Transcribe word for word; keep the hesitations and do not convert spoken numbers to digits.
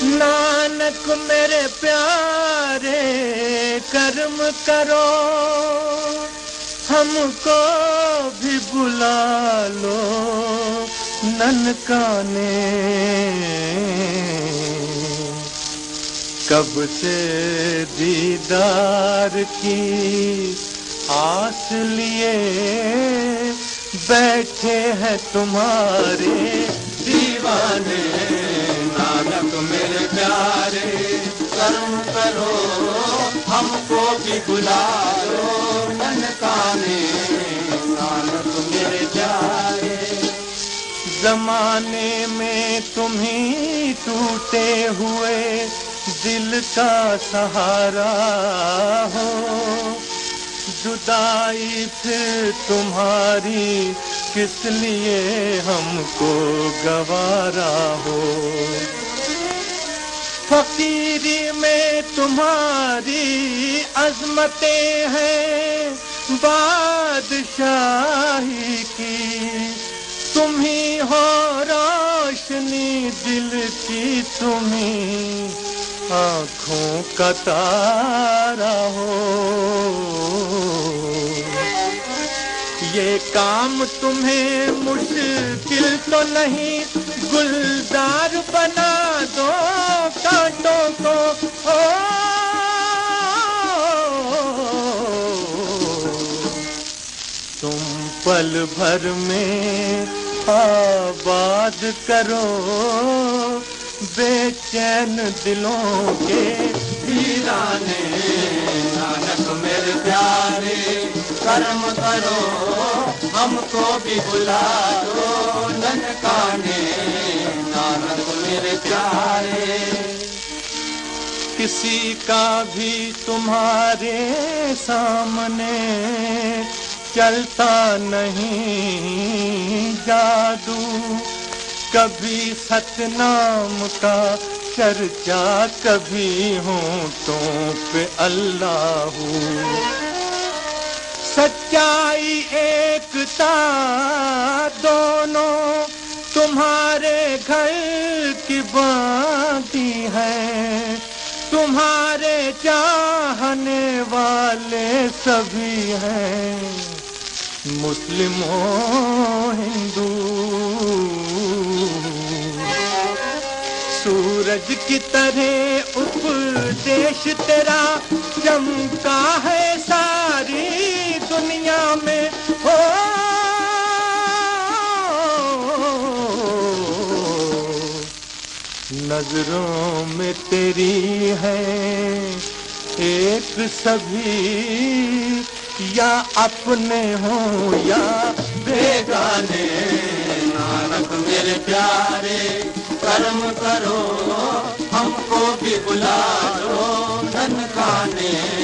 नानक मेरे प्यारे कर्म करो, हमको भी बुला लो ननकाने। कब से दीदार की आस लिए बैठे हैं तुम्हारे दीवाने। नानक मेरे प्यारे कर्म करो, हमको भी बुला लो ननकाने। नानक मेरे प्यारे। जमाने में तुम्ही टूटे हुए दिल का सहारा हो, जुदाई फिर तुम्हारी किस लिए हमको गवारा हो। फकीरी में तुम्हारी अजमतें हैं बादशाही की, तुम ही हो रोशनी दिल की, तुम ही आँखों का तारा हो। ये काम तुम्हें मुश्किल तो नहीं, गुलजार बना दो कांटों को। ओ तुम पल भर में आबाद करो बेचैन दिलों के वीराने। नानक मेरे प्यारे कर्म करो, हमको भी बुला लो ननकाने। नानक मेरे प्यारे। किसी का भी तुम्हारे सामने चलता नहीं जादू, कभी सतनाम का चर्चा, कभी होंठों पे अल्लाहू। सच्चाई एकता दोनों तुम्हारे घर की बाती है, तुम्हारे चाहने वाले सभी हैं मुस्लिमों हिंदू। सूरज की तरह उपदेश तेरा चमका है सारी दुनिया में। हो नजरों में तेरी है एक सभी, या अपने हो या बेगाने। नानक मेरे प्यारे कर्म करो, हमको भी बुला लो ननकाने।